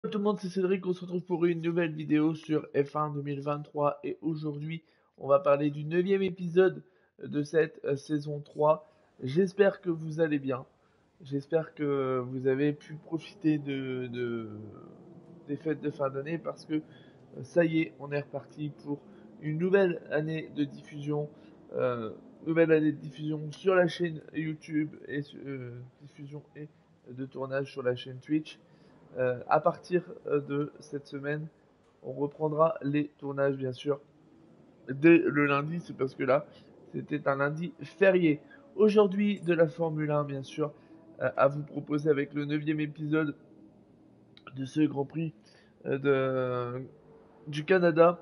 Tout le monde, c'est Cédric, on se retrouve pour une nouvelle vidéo sur F1 2023 et aujourd'hui on va parler du 9e épisode de cette saison 3. J'espère que vous allez bien, j'espère que vous avez pu profiter des fêtes de fin d'année parce que ça y est, on est reparti pour une nouvelle année de diffusion, sur la chaîne YouTube et diffusion et de tournage sur la chaîne Twitch. À partir de cette semaine, on reprendra les tournages, bien sûr, dès le lundi. C'est parce que là, c'était un lundi férié. Aujourd'hui, de la Formule 1, bien sûr, à vous proposer avec le 9e épisode de ce Grand Prix du Canada.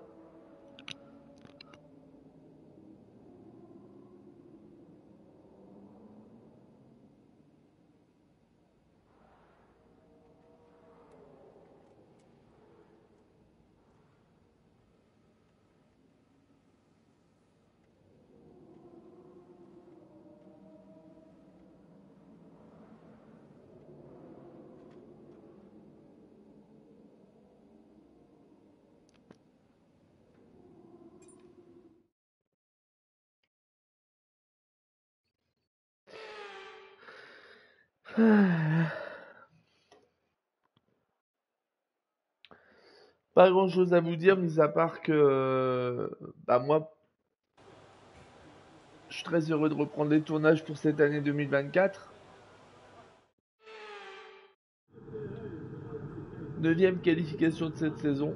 Pas grand chose à vous dire, mis à part que moi, je suis très heureux de reprendre les tournages pour cette année 2024. 9e qualification de cette saison.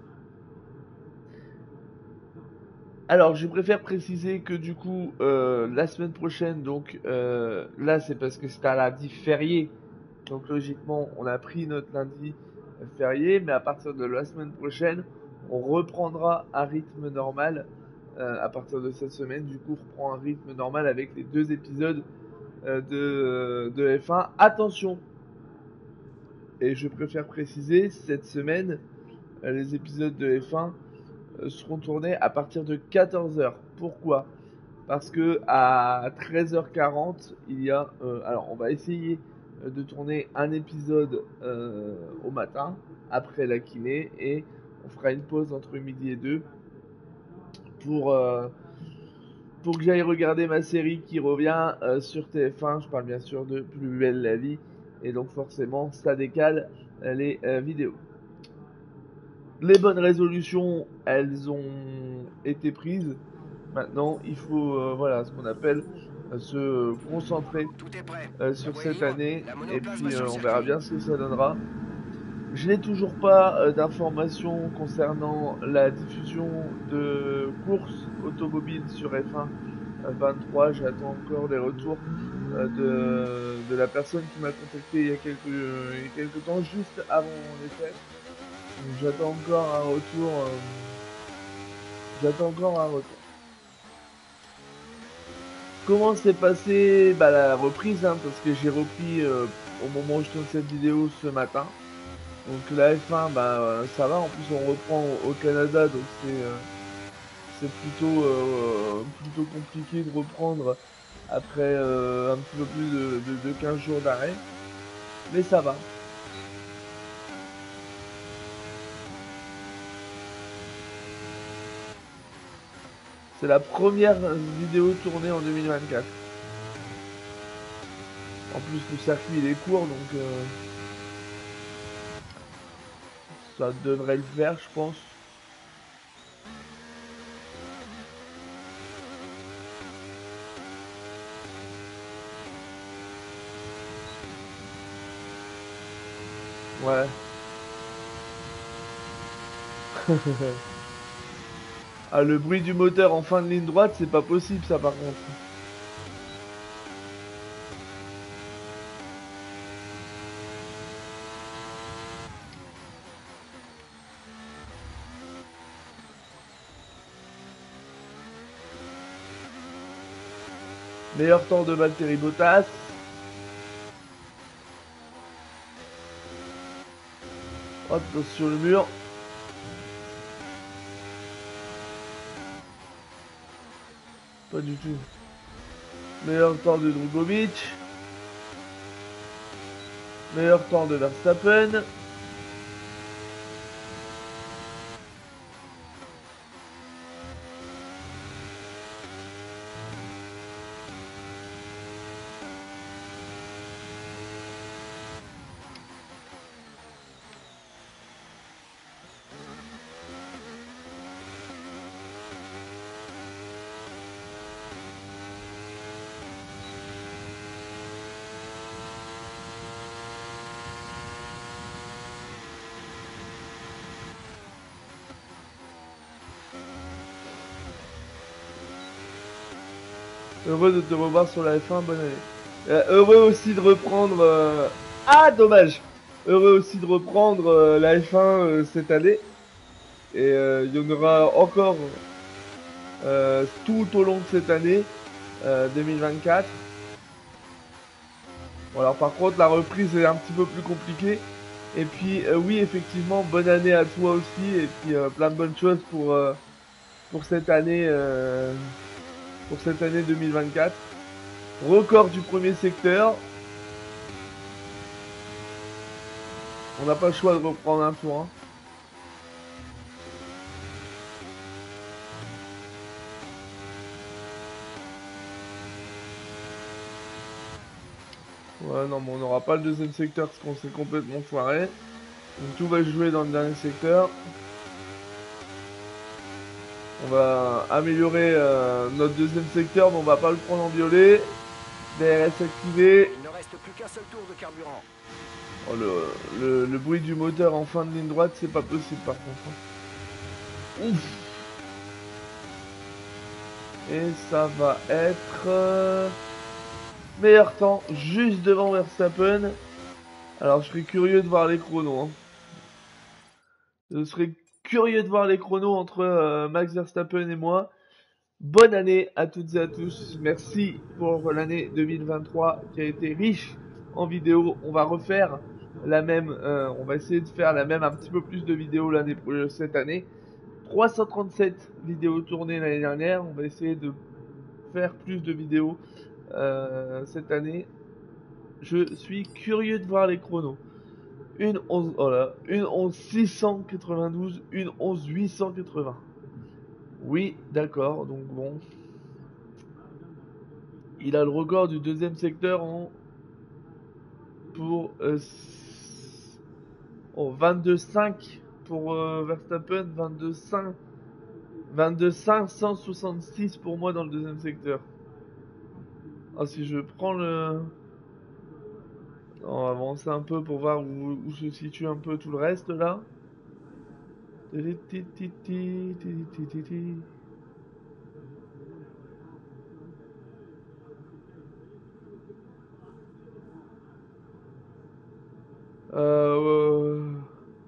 Alors, je préfère préciser que du coup, la semaine prochaine, donc là, c'est parce que c'est un lundi férié. Donc, logiquement, on a pris notre lundi férié, mais à partir de la semaine prochaine, on reprendra un rythme normal. À partir de cette semaine, du coup, on reprend un rythme normal avec les 2 épisodes de F1. Attention, et je préfère préciser, cette semaine, les épisodes de F1 seront tournés à partir de 14h. Pourquoi? Parce que à 13h40, il y a. Alors, on va essayer de tourner un épisode au matin, après la kiné, et on fera une pause entre midi et 2 pour, euh, pour que j'aille regarder ma série qui revient sur TF1. Je parle bien sûr de Plus belle la vie, et donc forcément, ça décale les vidéos. Les bonnes résolutions, elles ont été prises. Maintenant, il faut, voilà, ce qu'on appelle se concentrer sur cette année et puis on verra bien ce que ça donnera. Je n'ai toujours pas d'informations concernant la diffusion de courses automobiles sur F1 23. J'attends encore des retours de la personne qui m'a contacté il y a quelques temps, juste avant les fêtes. J'attends encore un retour. J'attends encore un retour. Comment s'est passée la reprise, hein, parce que j'ai repris au moment où je tourne cette vidéo ce matin. Donc la F1, ça va. En plus, on reprend au Canada, donc c'est plutôt compliqué de reprendre après un petit peu plus de 15 jours d'arrêt. Mais ça va. C'est la première vidéo tournée en 2024. En plus, le circuit il est court, donc ça devrait le faire, je pense. Ouais. Ah, le bruit du moteur en fin de ligne droite, c'est pas possible ça par contre. Meilleur temps de Valtteri Bottas. Hop, sur le mur. Pas du tout. Meilleur temps de Drugovic. Meilleur temps de Verstappen. Heureux de te revoir sur la F1, bonne année. Heureux aussi de reprendre... Ah, dommage. Heureux aussi de reprendre la F1 cette année. Et il y en aura encore tout au long de cette année 2024. Bon, alors par contre, la reprise est un petit peu plus compliquée. Et puis, oui, effectivement, bonne année à toi aussi. Et puis, plein de bonnes choses pour cette année, pour cette année 2024. Record du premier secteur. On n'a pas le choix de reprendre un tour. Hein. Ouais, non, mais on n'aura pas le deuxième secteur parce qu'on s'est complètement foiré. Donc tout va se jouer dans le dernier secteur. On va améliorer notre deuxième secteur, mais on va pas le prendre en violet. DRS activé. Il ne reste plus qu'un seul tour de carburant. Oh, le bruit du moteur en fin de ligne droite, c'est pas possible par contre. Hein. Ouf. Et ça va être meilleur temps juste devant Verstappen. Alors je serais curieux de voir les chronos. Hein. Je serais curieux de voir les chronos entre Max Verstappen et moi. Bonne année à toutes et à tous. Merci pour l'année 2023 qui a été riche en vidéos. On va refaire la même, on va essayer de faire la même, un petit peu plus de vidéos cette année. 337 vidéos tournées l'année dernière. On va essayer de faire plus de vidéos cette année. Je suis curieux de voir les chronos. Une 11, voilà, une 11 692, une 11 880. Oui, d'accord, donc bon. Il a le record du deuxième secteur pour 22,5 pour Verstappen, 22,566 pour moi dans le deuxième secteur. Ah, si je prends le... On va avancer un peu pour voir où se situe un peu tout le reste là. Euh...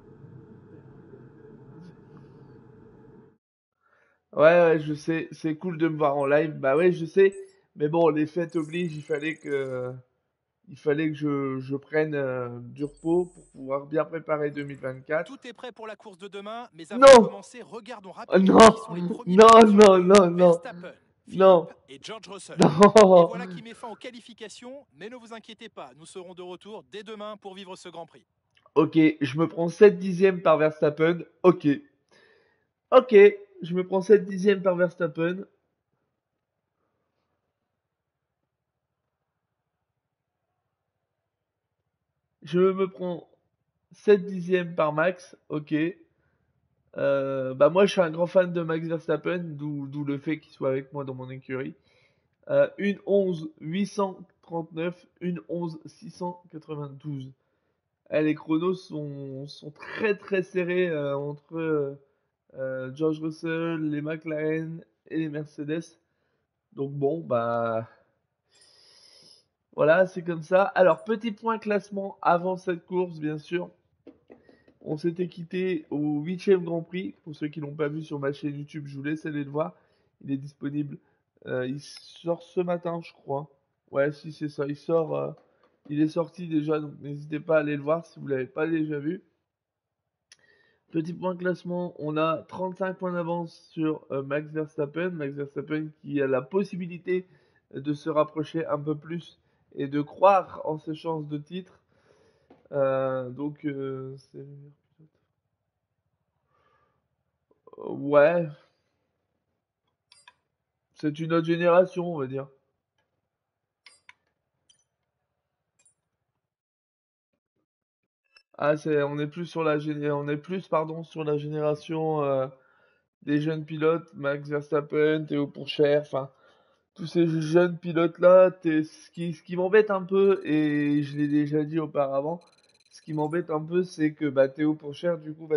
Ouais, je sais, c'est cool de me voir en live. Bah ouais, je sais. Mais bon, les fêtes obligent, il fallait que je prenne du repos pour pouvoir bien préparer 2024. Tout est prêt pour la course de demain, mais avant de Non! commencer, regardons Oh, rapidement non! qui sont les premiers Non, pilotes sur non, pole. non, non! Verstappen, Non! Philippe et George Russell. Et Non! voilà qui met fin aux qualifications, mais ne vous inquiétez pas, nous serons de retour dès demain pour vivre ce Grand Prix. Ok, je me prends 7 dixièmes par Verstappen. Ok. Ok, je me prends 7 dixièmes par Verstappen. Je me prends 7 dixièmes par Max. Ok. Bah moi je suis un grand fan de Max Verstappen, d'où le fait qu'il soit avec moi dans mon écurie. Une 11 839, une 11 692. Les chronos sont très très serrés entre George Russell, les McLaren et les Mercedes. Donc bon, bah voilà, c'est comme ça. Alors petit point classement avant cette course, bien sûr. On s'était quitté au 8e Grand Prix. Pour ceux qui l'ont pas vu sur ma chaîne YouTube, je vous laisse aller le voir. Il est disponible. Il sort ce matin, je crois. Ouais, si c'est ça. Il est sorti déjà, donc n'hésitez pas à aller le voir si vous l'avez pas déjà vu. Petit point classement, on a 35 points d'avance sur Max Verstappen. Max Verstappen qui a la possibilité de se rapprocher un peu plus et de croire en ses chances de titre. Donc, ouais, c'est une autre génération, on va dire. Ah, on est plus sur on est plus, pardon, sur la génération des jeunes pilotes, Max Verstappen, Théo Pourchaire, enfin, tous ces jeunes pilotes-là, ce qui m'embête un peu, et je l'ai déjà dit auparavant, ce qui m'embête un peu, c'est que bah, Théo Pourchaire, du coup,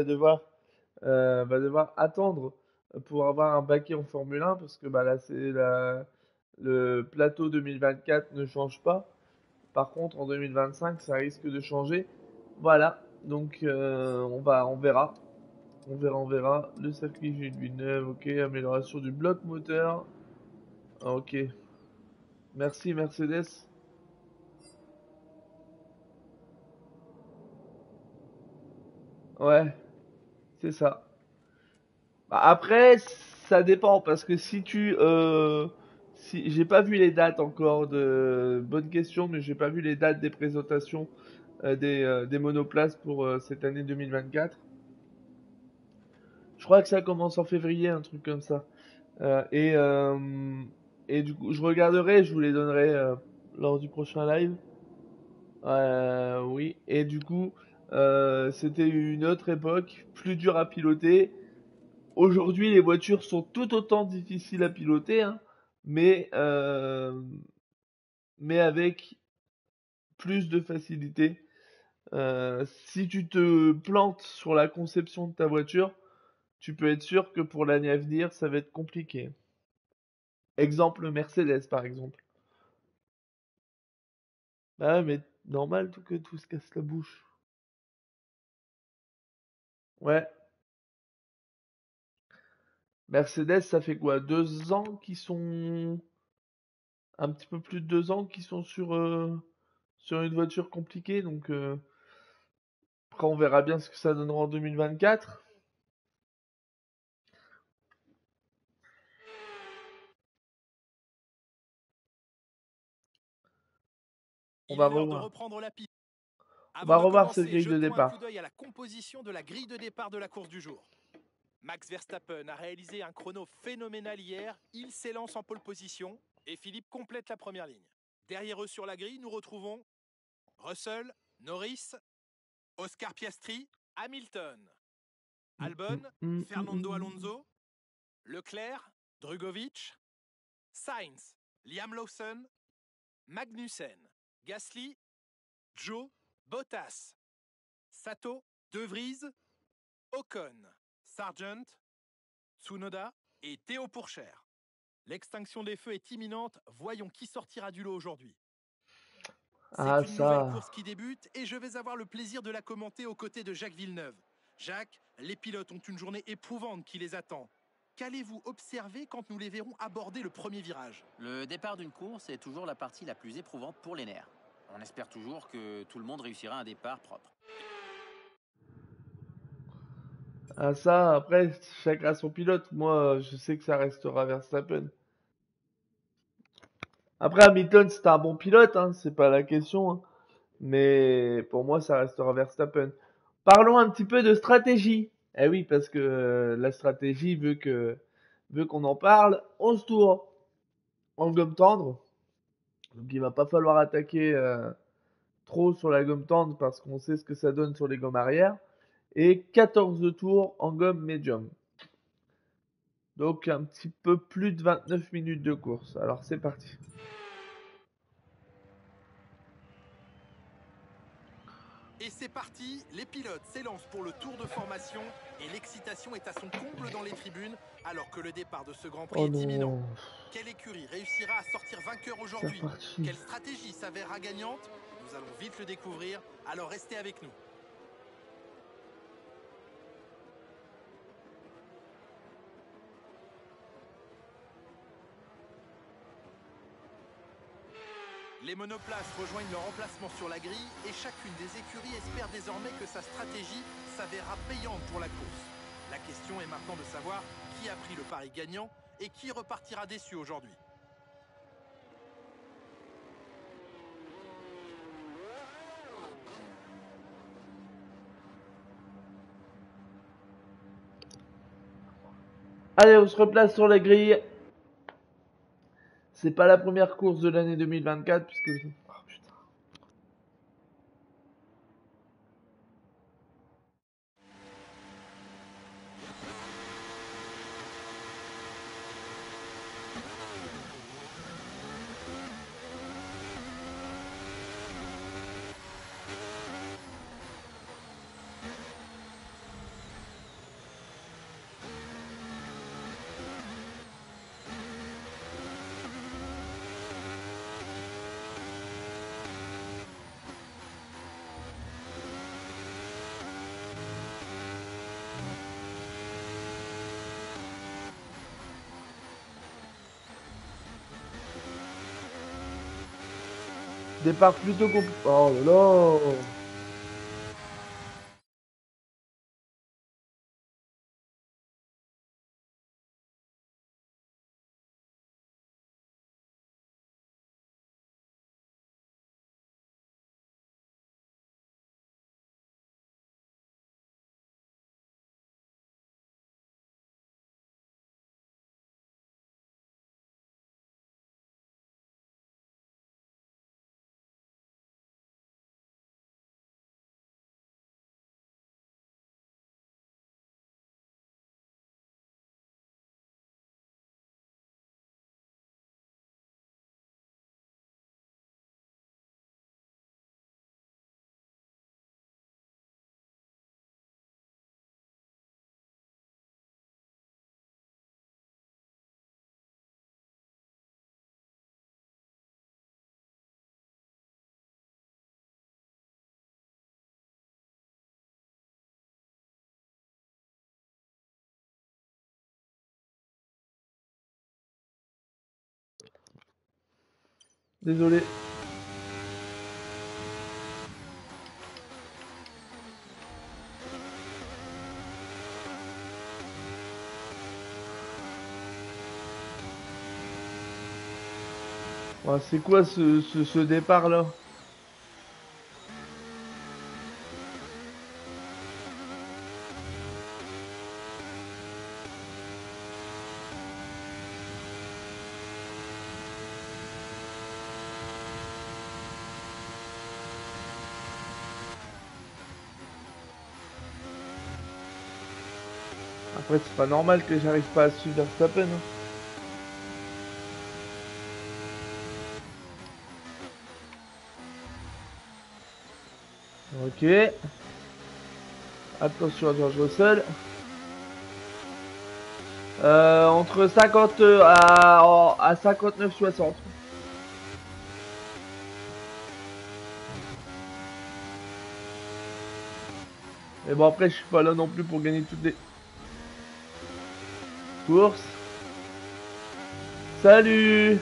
va devoir attendre pour avoir un baquet en Formule 1, parce que bah, là, Le plateau 2024 ne change pas. Par contre, en 2025, ça risque de changer. Voilà. Donc, on verra. On verra. Le circuit Gilles Villeneuve, ok. Amélioration du bloc moteur. Ah, ok. Merci Mercedes. Ouais, c'est ça. Bah, après, ça dépend parce que si j'ai pas vu les dates encore de bonne question, mais j'ai pas vu les dates des présentations des monoplaces pour cette année 2024. Je crois que ça commence en février, un truc comme ça. Euh, et euh, et du coup, je regarderai, je vous les donnerai lors du prochain live. Oui. Et du coup, c'était une autre époque, plus dure à piloter. Aujourd'hui, les voitures sont tout autant difficiles à piloter, hein, mais, euh, mais avec plus de facilité. Si tu te plantes sur la conception de ta voiture, tu peux être sûr que pour l'année à venir, ça va être compliqué. Exemple Mercedes, par exemple. Ah ouais, mais normal tout que tout se casse la bouche. Ouais, Mercedes, ça fait quoi? 2 ans qu'ils sont... Un petit peu plus de 2 ans qu'ils sont sur une voiture compliquée, donc... Après, on verra bien ce que ça donnera en 2024. On Il va est l'heure de revoir. reprendre la piste. On Avant va de revoir cette commencer, grille de jetons un coup départ. d'œil à la composition de la grille de départ de la course du jour. Max Verstappen a réalisé un chrono phénoménal hier. Il s'élance en pole position et Philippe complète la première ligne. Derrière eux sur la grille, nous retrouvons Russell, Norris, Oscar Piastri, Hamilton, Albon, Fernando Alonso, Leclerc, Drugovic, Sainz, Liam Lawson, Magnussen, Gasly, Joe, Bottas, Sato, De Vries, Ocon, Sargent, Tsunoda et Théo Pourchaire. L'extinction des feux est imminente, voyons qui sortira du lot aujourd'hui. Ah, C'est une nouvelle ça. course qui débute et je vais avoir le plaisir de la commenter aux côtés de Jacques Villeneuve. Jacques, les pilotes ont une journée éprouvante qui les attend. Qu'allez-vous observer quand nous les verrons aborder le premier virage? Le départ d'une course est toujours la partie la plus éprouvante pour les nerfs. On espère toujours que tout le monde réussira un départ propre. Ah, ça, après, chacun son pilote. Moi, je sais que ça restera Verstappen. Après, Hamilton, c'est un bon pilote, hein, c'est pas la question, hein. Mais pour moi, ça restera Verstappen. Parlons un petit peu de stratégie. Eh oui, parce que la stratégie veut qu'on en parle. 11 tours en gomme tendre. Donc il va pas falloir attaquer trop sur la gomme tendre parce qu'on sait ce que ça donne sur les gommes arrière. Et 14 tours en gomme médium. Donc un petit peu plus de 29 minutes de course. Alors c'est parti. Et c'est parti, les pilotes s'élancent pour le tour de formation et l'excitation est à son comble dans les tribunes alors que le départ de ce Grand Prix Oh est imminent. non, Quelle écurie réussira à sortir vainqueur c'est aujourd'hui? reparti. Quelle stratégie s'avérera gagnante? Nous allons vite le découvrir, alors restez avec nous. Les monoplaces rejoignent leur emplacement sur la grille et chacune des écuries espère désormais que sa stratégie s'avérera payante pour la course. La question est maintenant de savoir qui a pris le pari gagnant et qui repartira déçu aujourd'hui. Allez, on se replace sur la grille. C'est pas la première course de l'année 2024 puisque... Oh, putain. Départ plutôt compliqué. Oh là là. Désolé. Ouais, c'est quoi ce départ là? Après, c'est pas normal que j'arrive pas à suivre Verstappen. Hein. Ok. Attention à George Russell. Entre 50 à 59-60. Mais bon, après, je suis pas là non plus pour gagner toutes les courses. Salut!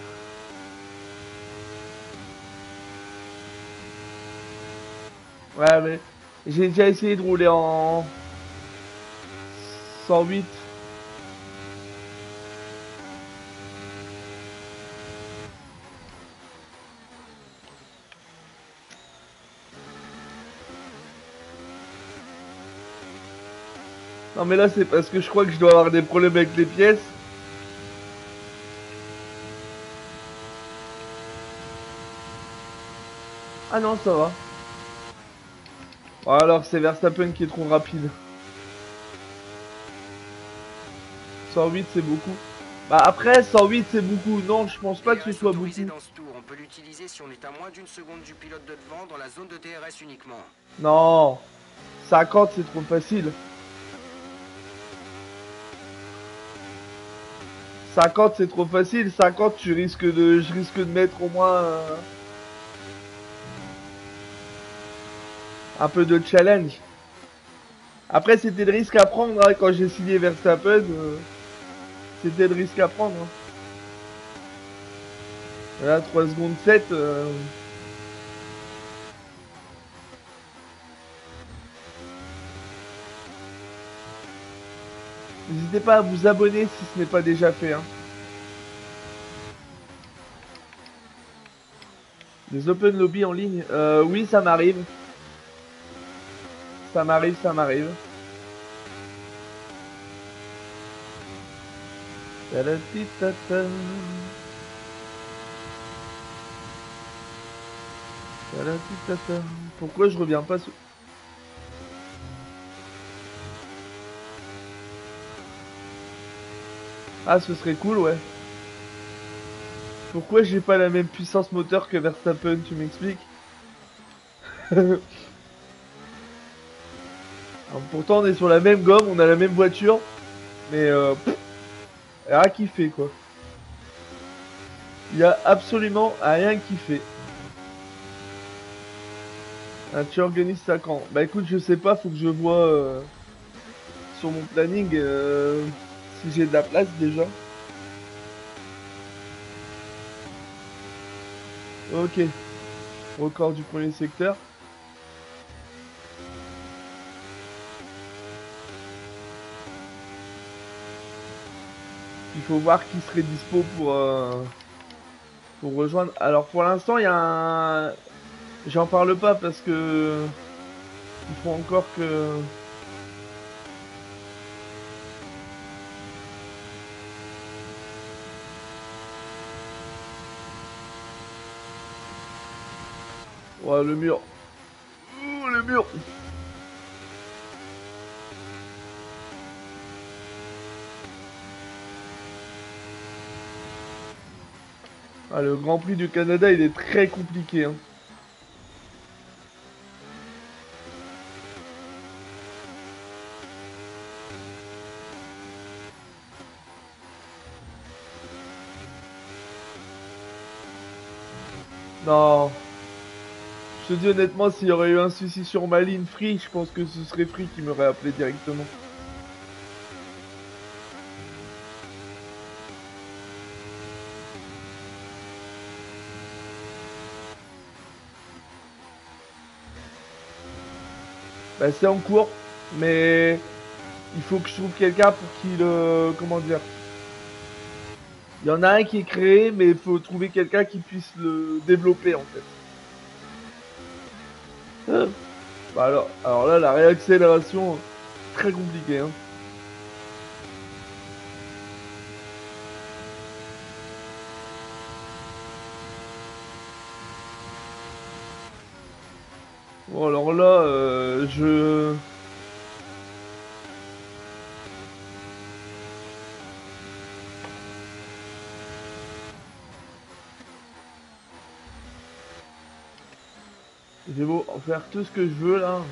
Ouais, mais j'ai déjà essayé de rouler en 108. Non, mais là, c'est parce que je crois que je dois avoir des problèmes avec les pièces. Ah non, ça va. Bon, alors, c'est Verstappen qui est trop rapide. 108, c'est beaucoup. Bah après, 108, c'est beaucoup. Non, je pense pas que ce soit beaucoup. Dans ce tour, on peut l'utiliser si on est à moins d'une seconde du pilote de devant dans la zone de DRS uniquement. Non, 50, c'est trop facile. 50, c'est trop facile. 50, je risque de mettre au moins un peu de challenge. Après, c'était le risque à prendre hein, quand j'ai signé Verstappen. C'était le risque à prendre. Hein. Là, 3 secondes 7. N'hésitez pas à vous abonner si ce n'est pas déjà fait. Hein. Les open lobby en ligne, oui, ça m'arrive. Ça m'arrive, ça m'arrive. Pourquoi je reviens pas sur... Ah, ce serait cool, ouais. Pourquoi j'ai pas la même puissance moteur que Verstappen, tu m'expliques? Pourtant, on est sur la même gomme, on a la même voiture, mais rien qui fait, quoi. Il y a absolument rien qui fait. Ah, tu organises ça quand? Bah écoute, je sais pas, faut que je vois sur mon planning si j'ai de la place déjà. Ok. record du premier secteur. Il faut voir qui serait dispo pour rejoindre. Alors pour l'instant, il y a un... J'en parle pas parce que il faut encore que... Ouais, le mur. Ouh, le mur. Ah, le Grand Prix du Canada, il est très compliqué, hein. Non. Je te dis honnêtement, s'il y aurait eu un souci sur ma ligne Free, je pense que ce serait Free qui m'aurait appelé directement. Bah, c'est en cours, mais il faut que je trouve quelqu'un pour qu'il comment dire. Il y en a un qui est créé, mais il faut trouver quelqu'un qui puisse le développer en fait. Bah alors là, la réaccélération, très compliquée, hein. Bon alors là, je... J'ai beau en faire tout ce que je veux là.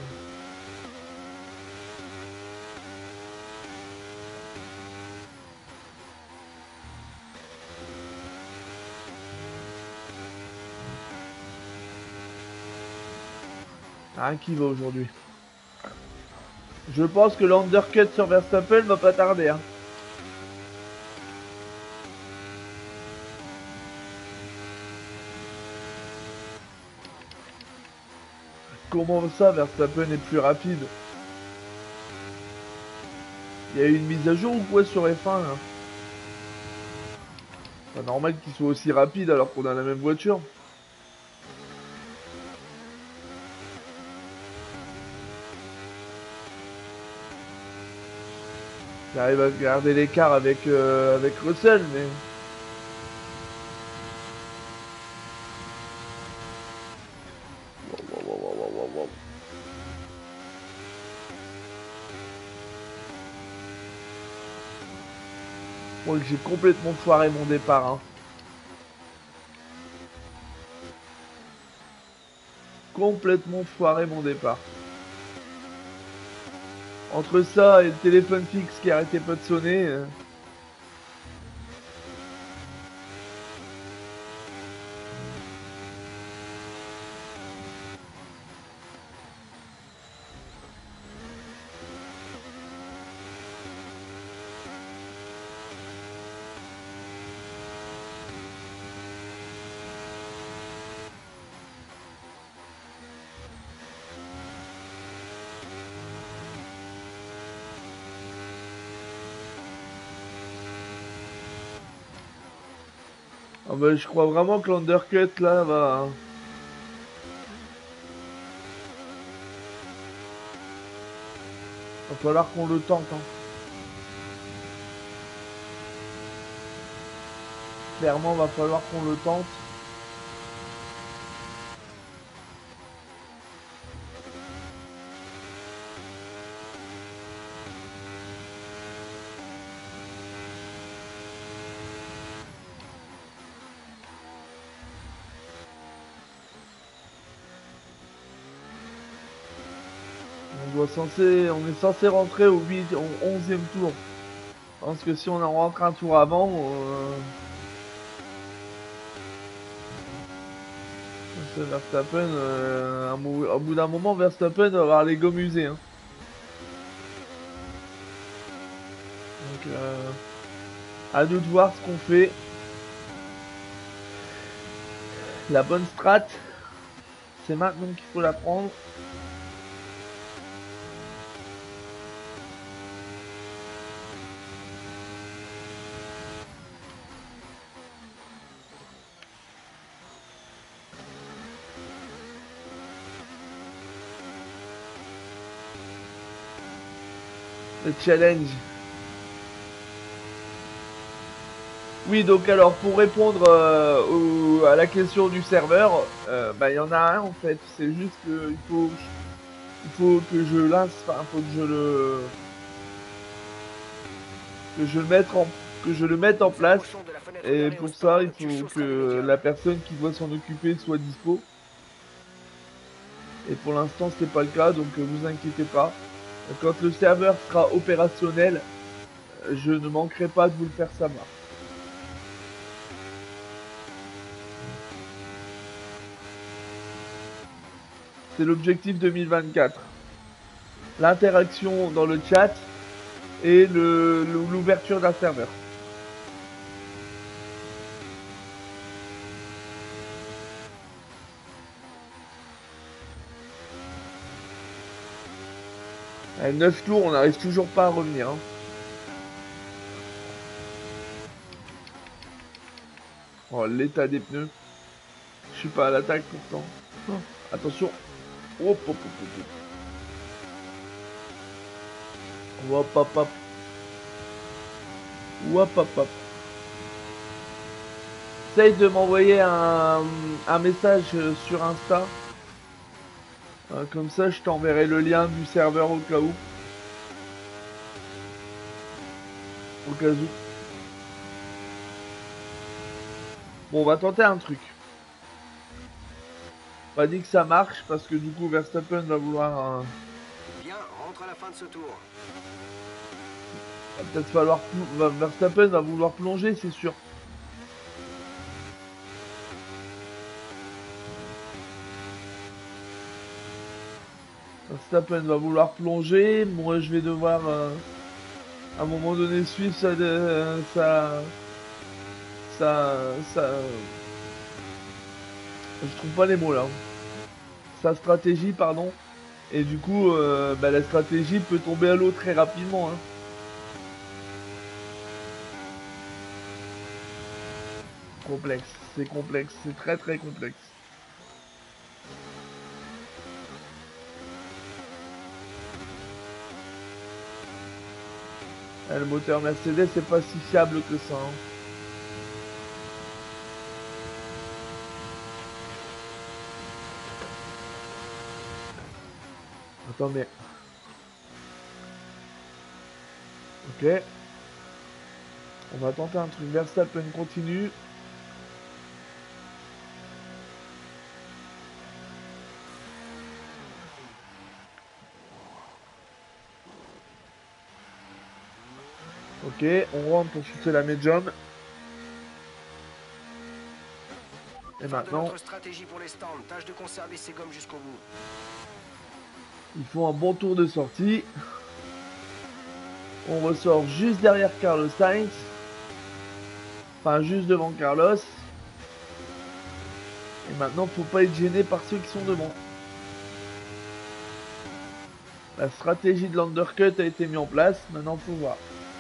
Rien qui va aujourd'hui. Je pense que l'undercut sur Verstappen va pas tarder, hein. Comment ça, Verstappen est plus rapide? Il y a eu une mise à jour ou quoi sur F1 là? C'est pas normal qu'il soit aussi rapide alors qu'on a la même voiture. J'arrive à garder l'écart avec Russell, mais... Wow. Je crois que j'ai complètement foiré mon départ, hein. Complètement foiré mon départ. Entre ça et le téléphone fixe qui arrêtait pas de sonner... Ah bah, je crois vraiment que l'undercut là va... Va falloir qu'on le tente, hein. Clairement, va falloir qu'on le tente. On est censé rentrer au 11e tour. Je pense que si on en rentre un tour avant, Verstappen, au bout d'un moment, Verstappen va avoir les gommes usées, hein. Donc, à nous de voir ce qu'on fait. La bonne strat, C'est maintenant qu'il faut la prendre. Le challenge. Oui, donc alors pour répondre à la question du serveur, bah il y en a un en fait. C'est juste que il faut que je lance, enfin faut que je le mette en place. Et pour ça, il faut que la personne qui doit s'en occuper soit dispo. Et pour l'instant, c'est pas le cas, donc vous inquiétez pas. Quand le serveur sera opérationnel, je ne manquerai pas de vous le faire savoir. C'est l'objectif 2024. L'interaction dans le chat et l'ouverture d'un serveur. À 9 tours, on n'arrive toujours pas à revenir. Hein. Oh, l'état des pneus. Je suis pas à l'attaque pourtant. Oh, attention. Hop, hop, hop, hop. Hop, hop, hop. Hop, hop, hop. Essaye de m'envoyer un message sur Insta. Comme ça, je t'enverrai le lien du serveur au cas où. Au cas où. Bon, on va tenter un truc. Pas dit que ça marche parce que du coup Verstappen va vouloir Bien, rentre à la fin de ce tour. va peut-être falloir Verstappen va vouloir plonger, c'est sûr. Verstappen va vouloir plonger, moi je vais devoir à un moment donné suivre je trouve pas les mots là. Sa stratégie, pardon. Et du coup, bah, la stratégie peut tomber à l'eau très rapidement. Hein. Complexe, c'est très très complexe. Le moteur Mercedes, c'est pas si fiable que ça. Hein. Attends, mais... Ok. On va tenter un truc. Verstappen continue. Ok, on rentre pour shooter la médium. Et maintenant, stratégie pour les stands. Tâche de conserver ces gommes jusqu'au bout. ils font un bon tour de sortie. On ressort juste derrière Carlos Sainz. Enfin, juste devant Carlos. Et maintenant, faut pas être gêné par ceux qui sont devant. La stratégie de l'undercut a été mise en place. Maintenant, faut voir.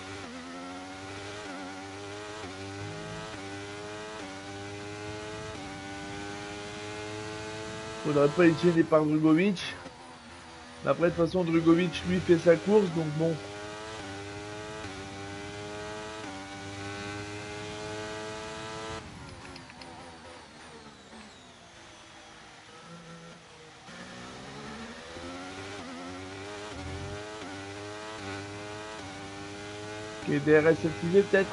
Faudrait pas être gêné par Drugovic. Mais après, de toute façon, Drugovic, lui, fait sa course. Donc bon. Ok, DRS activé peut-être.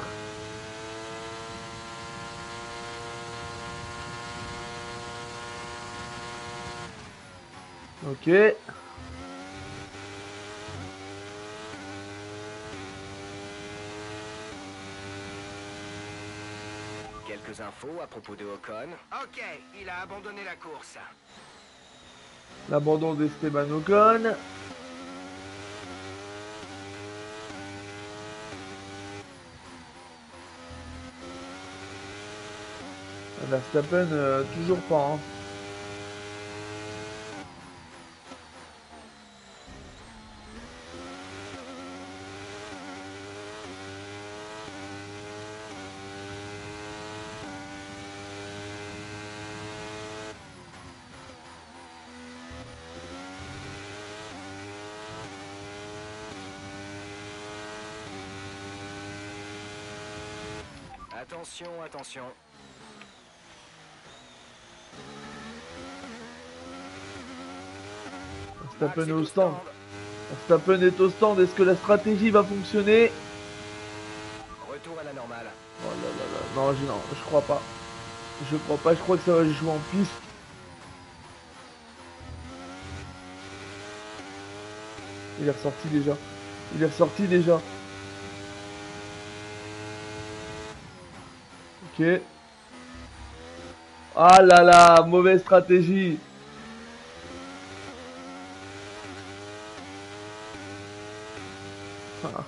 Ok. Quelques infos à propos de Ocon. Ok, il a abandonné la course. L'abandon d'Esteban Ocon. Verstappen, toujours pas. Hein. Attention, attention. Verstappen est au stand. Verstappen est au stand. Est-ce que la stratégie va fonctionner? Retour à la normale. Oh là là là. Non, je crois pas. Je crois pas. Je crois que ça va se jouer en piste. Il est ressorti déjà. Il est ressorti déjà. Ok. Ah là là, mauvaise stratégie. Ah.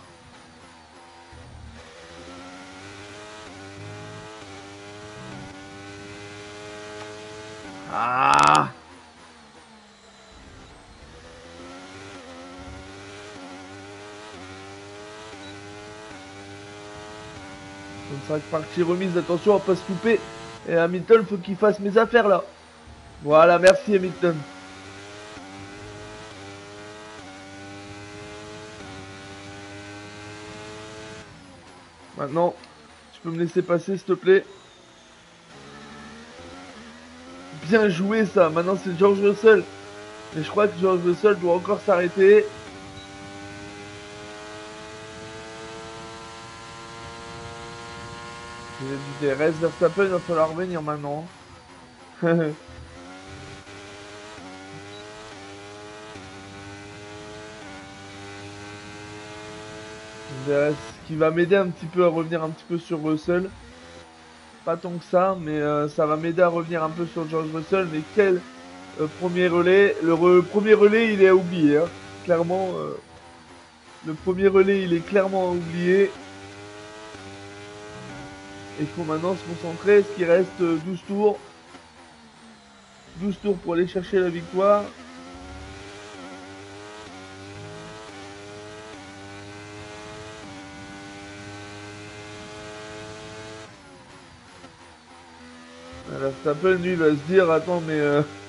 Ah. Comme ça, partie remise, attention à pas se louper. Et Hamilton, faut qu'il fasse mes affaires là. Voilà, merci Hamilton. Maintenant, tu peux me laisser passer s'il te plaît. Bien joué ça, maintenant c'est George Russell. Et je crois que George Russell doit encore s'arrêter. J'ai du DRS, Verstappen, il va falloir revenir maintenant. DRS qui va m'aider un petit peu à revenir un petit peu sur Russell. Pas tant que ça, mais ça va m'aider à revenir un peu sur George Russell. Mais quel premier relais. Le premier relais, il est à oublier. Hein. Clairement, le premier relais, il est clairement à oublier. Il faut maintenant se concentrer. Est-ce qu'il reste 12 tours? 12 tours pour aller chercher la victoire. Verstappen, lui, va se dire, attends, mais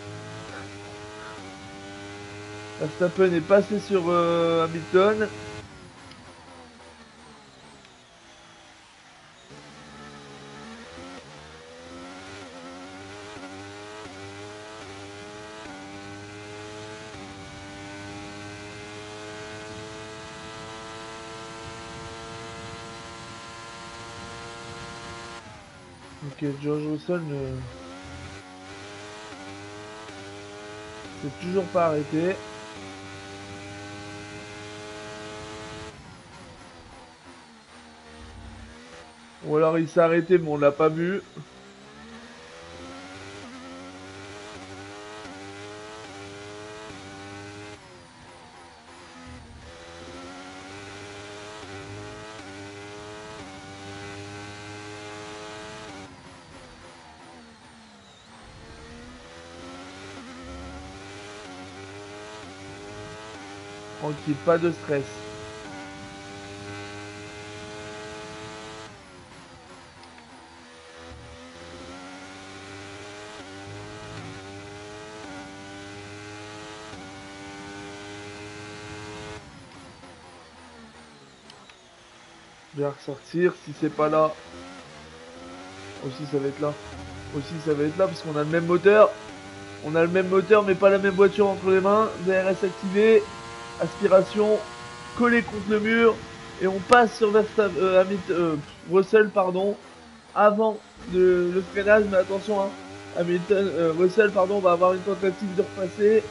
Verstappen est passé sur Hamilton. Ok, George Russell ne s'est toujours pas arrêté. Ou alors il s'est arrêté mais on l'a pas vu. Tranquille, pas de stress. Bien ressortir, si c'est pas là. Aussi ça va être là. Aussi ça va être là parce qu'on a le même moteur. On a le même moteur mais pas la même voiture entre les mains. DRS activé. Aspiration. Collé contre le mur. Et on passe sur Russell pardon. Avant le freinage. Mais attention hein. Russell pardon va avoir une tentative de repasser.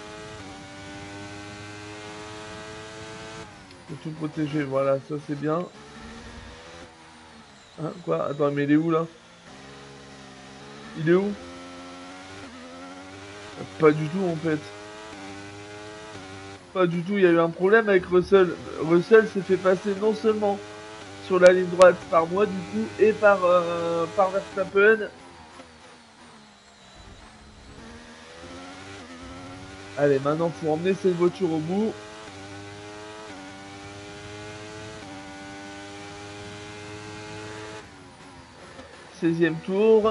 Faut tout protéger. Voilà ça c'est bien. Hein, quoi? Attends mais il est où là? Il est où? Pas du tout en fait. Pas du tout, il y a eu un problème avec Russell. Russell s'est fait passer non seulement sur la ligne droite par moi du coup et par Verstappen. Allez, maintenant faut emmener cette voiture au bout. « 16e tour.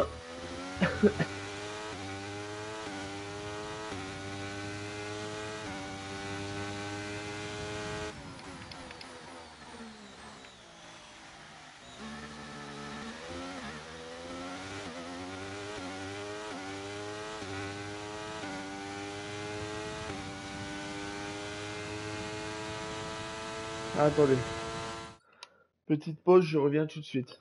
Attendez. Petite pause, je reviens tout de suite.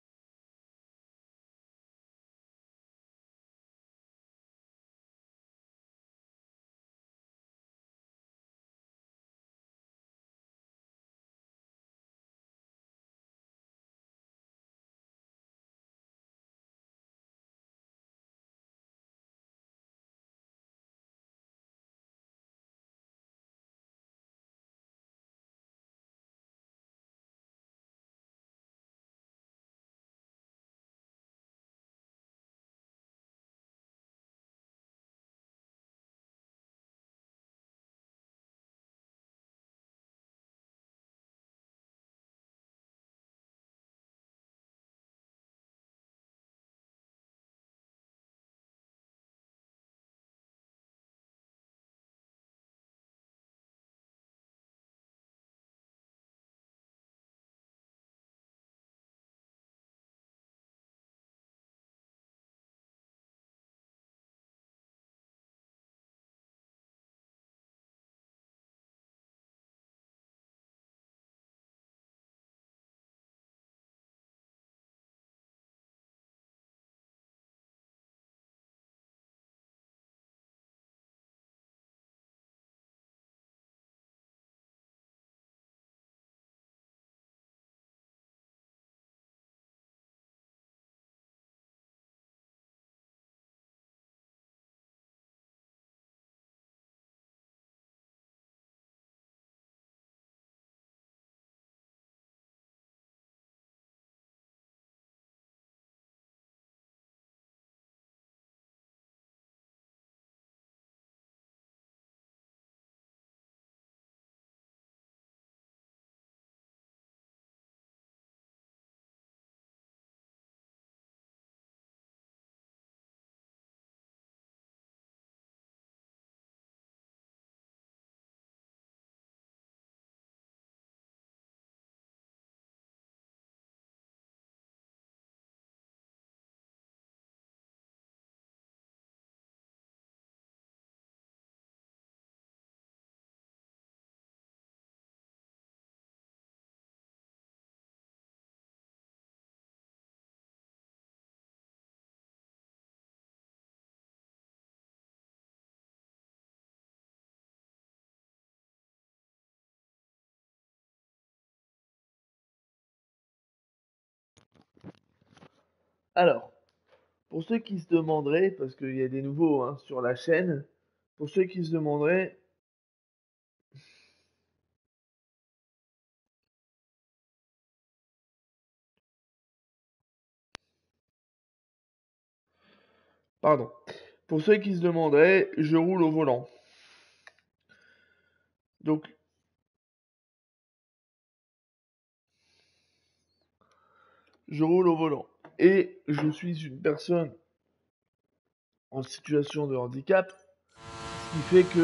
Alors, pour ceux qui se demanderaient, parce qu'il y a des nouveaux hein, sur la chaîne, pour ceux qui se demanderaient, pardon, pour ceux qui se demanderaient, je roule au volant. Donc, je roule au volant. Et je suis une personne en situation de handicap, ce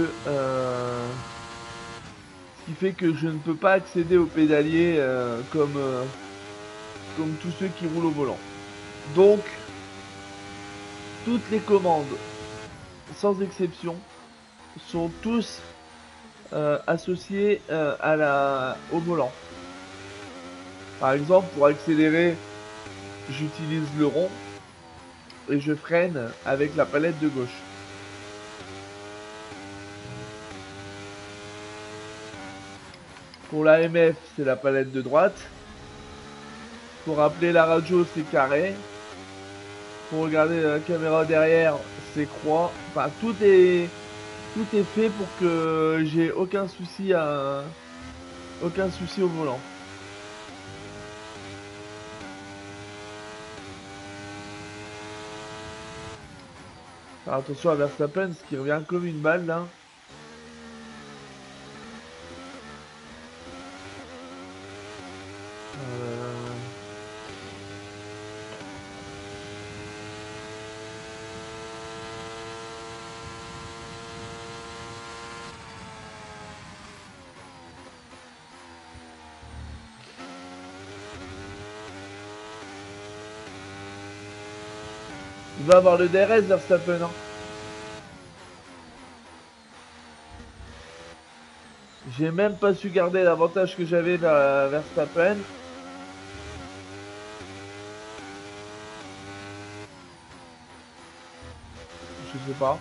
qui fait que je ne peux pas accéder aux pédaliers comme tous ceux qui roulent au volant. Donc, toutes les commandes, sans exception, sont tous associées au volant. Par exemple, pour accélérer, j'utilise le rond et je freine avec la palette de gauche. Pour l'AMF, c'est la palette de droite. Pour appeler la radio, c'est carré. Pour regarder la caméra derrière, c'est croix. Enfin, tout est fait pour que j'ai aucun souci au volant. Alors, attention à Verstappen, ce qui revient comme une balle là. Il va avoir le DRS Verstappen. Hein. J'ai même pas su garder l'avantage que j'avais vers Verstappen. Je sais pas.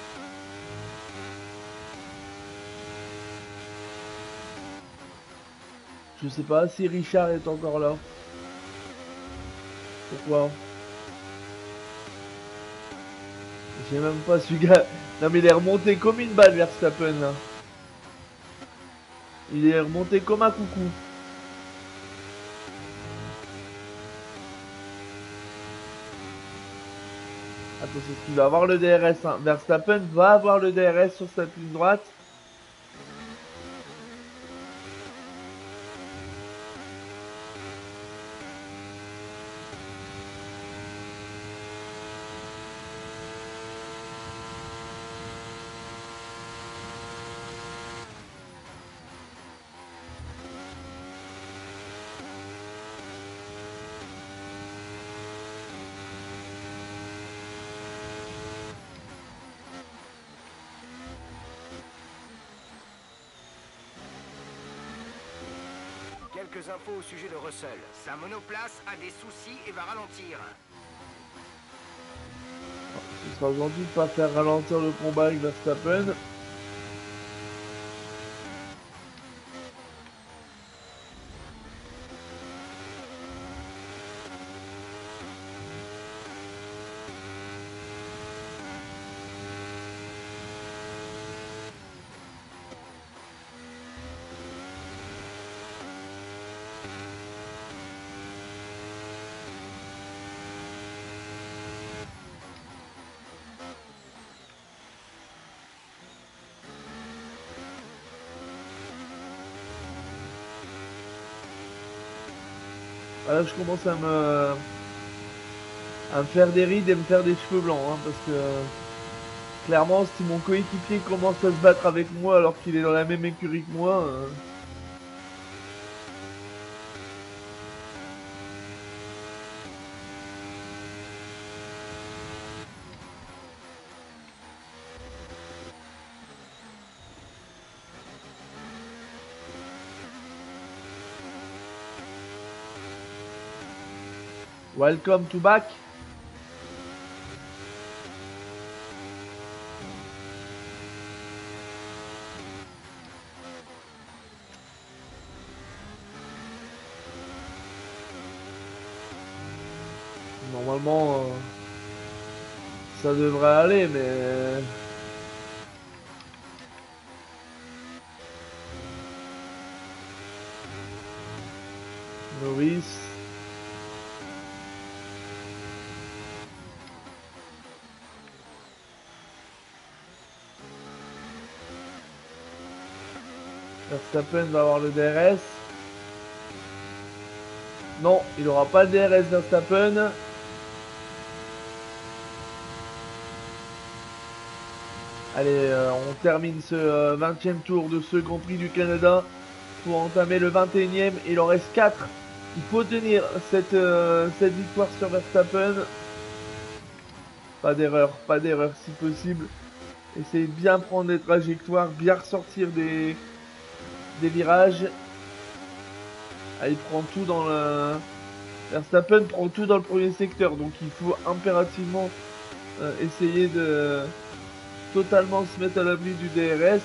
Je sais pas si Richard est encore là. Pourquoi? J'ai même pas su gars. Non mais il est remonté comme une balle Verstappen là. Il est remonté comme un coucou. Attention, il va avoir le DRS. Hein. Verstappen va avoir le DRS sur cette ligne droite. Quelques infos au sujet de Russell. Sa monoplace a des soucis et va ralentir. Ce sera gentil de pas faire ralentir le combat avec Verstappen. Là, je commence à me faire des rides et me faire des cheveux blancs, hein, parce que clairement, si mon coéquipier commence à se battre avec moi alors qu'il est dans la même écurie que moi, welcome to back. Normalement, ça devrait aller, mais Norris. Verstappen va avoir le DRS. Non, il n'aura pas le DRS Verstappen. Allez, on termine ce 20e tour de ce Grand Prix du Canada pour entamer le 21e. Il en reste 4. Il faut tenir cette victoire sur Verstappen. Pas d'erreur si possible. Essayez de bien prendre des trajectoires, bien ressortir des virages. Ah, il prend tout dans le... Verstappen prend tout dans le premier secteur, donc il faut impérativement essayer de totalement se mettre à l'abri du DRS.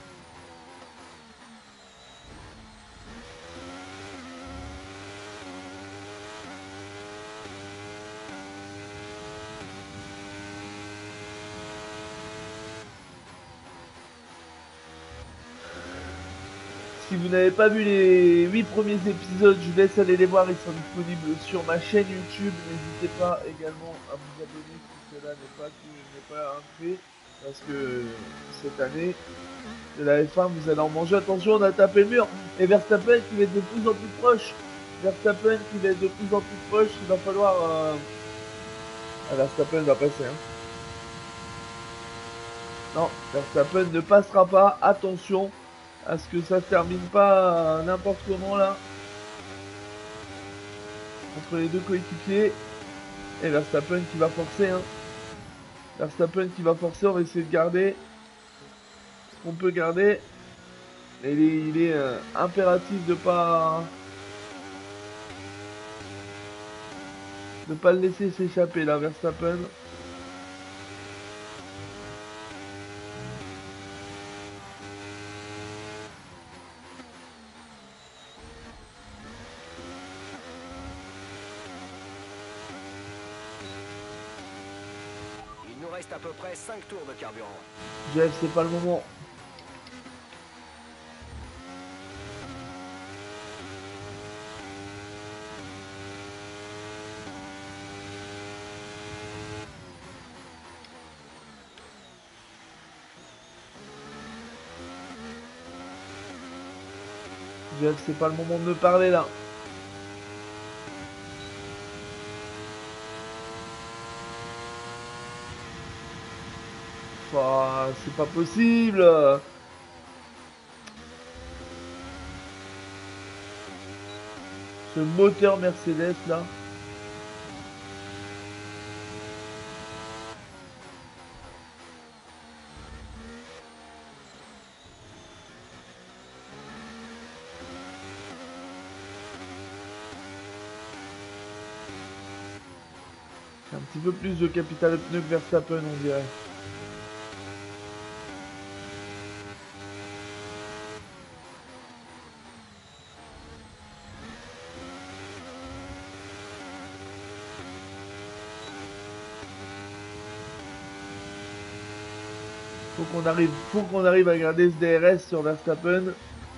Si vous n'avez pas vu les 8 premiers épisodes, je vous laisse aller les voir, ils sont disponibles sur ma chaîne YouTube. N'hésitez pas également à vous abonner si cela n'est pas fait, parce que cette année de la F1 vous allez en manger. Attention, on a tapé le mur et Verstappen qui va être de plus en plus proche. Verstappen qui va être de plus en plus proche, il va falloir... Verstappen va passer. Hein. Non, Verstappen ne passera pas, attention à ce que ça se termine pas n'importe comment là entre les deux coéquipiers. Et Verstappen qui va forcer hein. Verstappen qui va forcer, on va essayer de garder ce qu'on peut garder. Il est impératif de pas le laisser s'échapper là, Verstappen. Il nous reste à peu près 5 tours de carburant. Jeff, c'est pas le moment. Jeff, c'est pas le moment de me parler là. Oh, c'est pas possible. Ce moteur Mercedes là. Un petit peu plus de capital pneu que Verstappen, on dirait. Faut qu'on arrive à garder ce DRS sur Verstappen.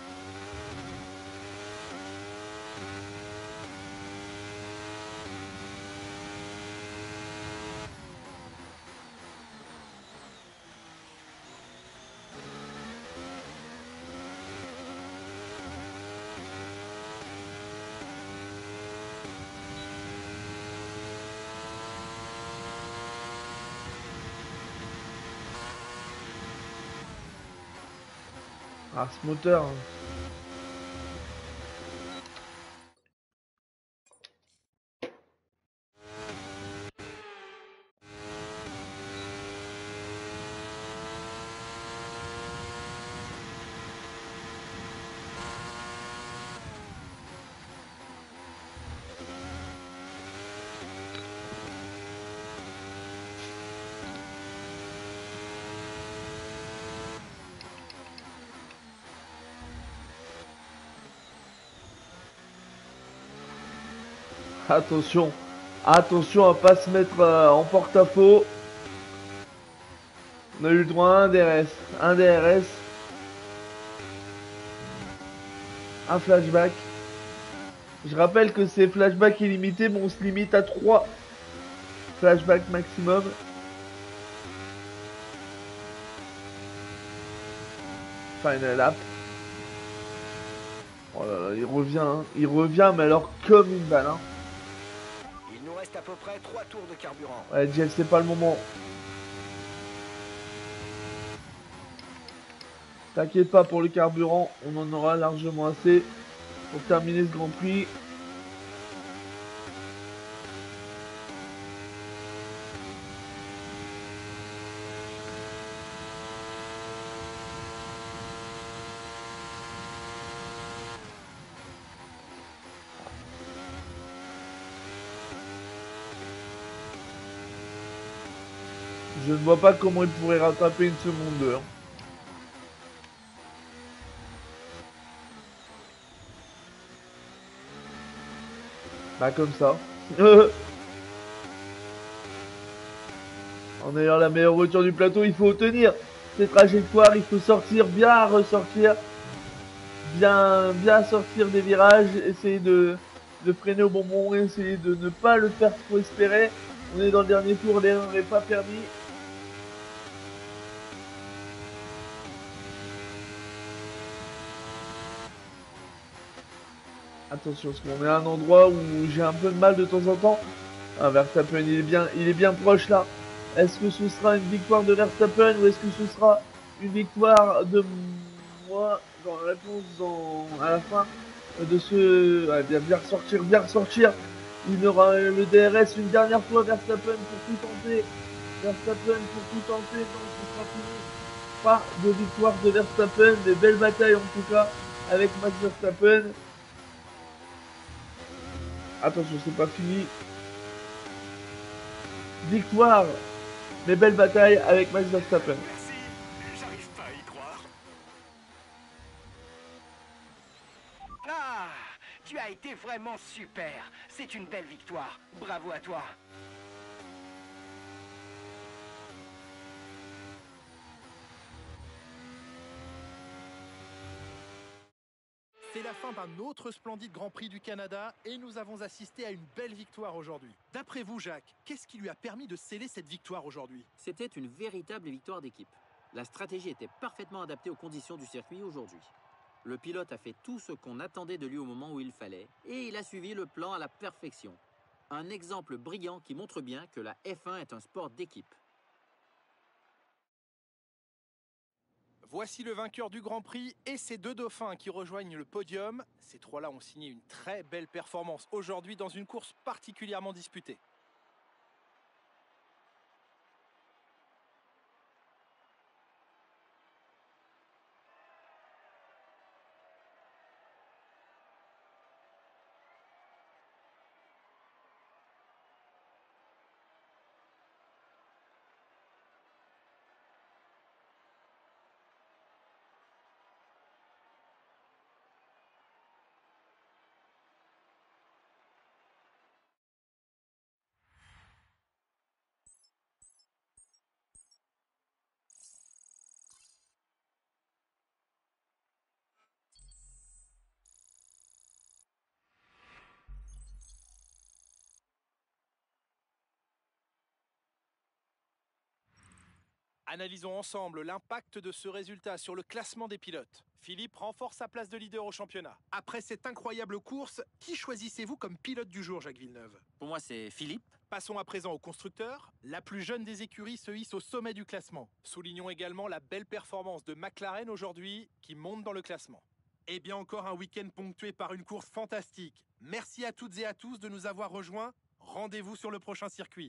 Ah, ce moteur. Hein. Attention, attention à pas se mettre en porte-à-faux. On a eu le droit à un DRS, un flashback. Je rappelle que c'est flashback illimité, mais on se limite à 3 flashbacks maximum. Final lap. Oh là là, il revient, mais alors comme une balle. Hein. Il nous reste à peu près 3 tours de carburant. Ouais, Jeff, c'est pas le moment. T'inquiète pas pour le carburant, on en aura largement assez pour terminer ce Grand Prix. Je ne vois pas comment il pourrait rattraper une seconde d'heure. Bah comme ça. En ayant la meilleure voiture du plateau, il faut tenir ces trajectoires, il faut sortir, bien ressortir, bien sortir des virages, essayer de freiner au bon moment, essayer de ne pas le faire trop espérer. On est dans le dernier tour, l'erreur n'est pas permis. Attention, parce qu'on est à un endroit où j'ai un peu de mal de temps en temps. Ah, Verstappen, il est bien proche là. Est-ce que ce sera une victoire de Verstappen ou est-ce que ce sera une victoire de moi dans la réponse à la fin de ce... Ouais, bien ressortir. Il aura le DRS une dernière fois, Verstappen pour tout tenter. Non, ce sera fini. pas de victoire de Verstappen, mais belle bataille en tout cas avec Max Verstappen. Attention, c'est pas fini. Victoire, mais belle bataille avec Max Verstappen. Merci, j'arrive pas à y croire. Ah, tu as été vraiment super. C'est une belle victoire. Bravo à toi. C'est la fin d'un autre splendide Grand Prix du Canada et nous avons assisté à une belle victoire aujourd'hui. D'après vous, Jacques, qu'est-ce qui lui a permis de sceller cette victoire aujourd'hui? C'était une véritable victoire d'équipe. La stratégie était parfaitement adaptée aux conditions du circuit aujourd'hui. Le pilote a fait tout ce qu'on attendait de lui au moment où il fallait, et il a suivi le plan à la perfection. Un exemple brillant qui montre bien que la F1 est un sport d'équipe. Voici le vainqueur du Grand Prix et ses deux dauphins qui rejoignent le podium. Ces trois-là ont signé une très belle performance aujourd'hui dans une course particulièrement disputée. Analysons ensemble l'impact de ce résultat sur le classement des pilotes. Philippe renforce sa place de leader au championnat. Après cette incroyable course, qui choisissez-vous comme pilote du jour, Jacques Villeneuve? Pour moi, c'est Philippe. Passons à présent au constructeur. La plus jeune des écuries se hisse au sommet du classement. Soulignons également la belle performance de McLaren aujourd'hui, qui monte dans le classement. Et bien encore un week-end ponctué par une course fantastique. Merci à toutes et à tous de nous avoir rejoints. Rendez-vous sur le prochain circuit.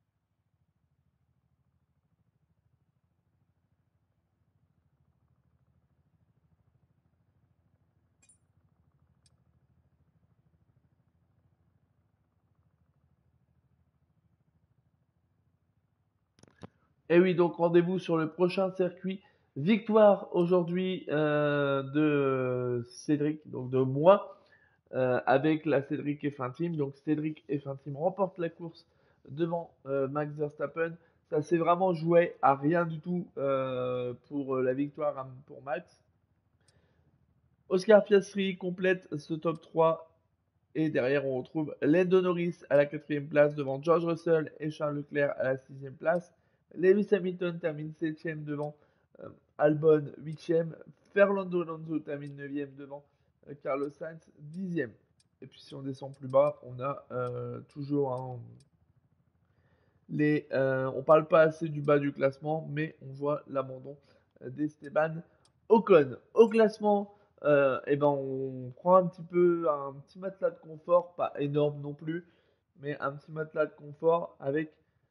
Et oui, donc rendez-vous sur le prochain circuit. Victoire aujourd'hui de Cédric, donc de moi, avec la Cédric F1 Team. Donc Cédric F1 Team remporte la course devant Max Verstappen. Ça s'est vraiment joué à rien du tout pour la victoire pour Max. Oscar Piastri complète ce top 3. Et derrière, on retrouve Lando Norris à la 4e place devant George Russell et Charles Leclerc à la 6e place. Lewis Hamilton termine 7e devant Albon 8e. Fernando Alonso termine 9e devant Carlos Sainz 10e. Et puis si on descend plus bas, on a toujours on parle pas assez du bas du classement, mais on voit l'abandon d'Esteban Ocon. Au classement, on prend un petit matelas de confort, pas énorme non plus, mais un petit matelas de confort avec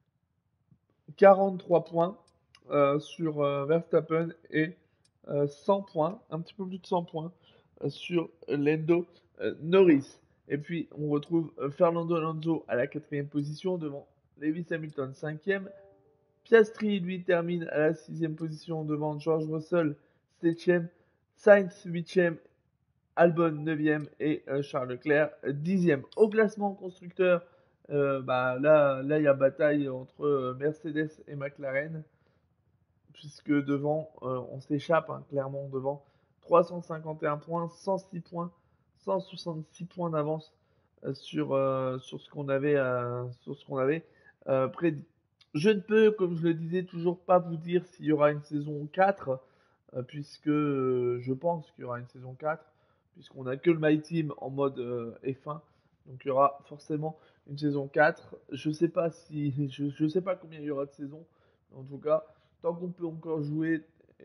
43 points sur Verstappen et 100 points, un petit peu plus de 100 points sur Lando Norris. Et puis on retrouve Fernando Alonso à la 4e position devant Lewis Hamilton 5e. Piastri lui termine à la 6e position devant George Russell 7e. Sainz 8e. Albon 9e et Charles Leclerc 10e. Au classement constructeur, là il y a bataille entre Mercedes et McLaren, puisque devant on s'échappe clairement devant. 351 points, 106 points, 166 points d'avance sur ce qu'on avait prédit. Je ne peux, comme je le disais, toujours pas vous dire s'il y aura une saison 4, puisque je pense qu'il y aura une saison 4, puisqu'on n'a que le My Team en mode F1, donc il y aura forcément une saison 4. Je sais pas je sais pas combien il y aura de saisons, en tout cas, tant qu'on peut encore jouer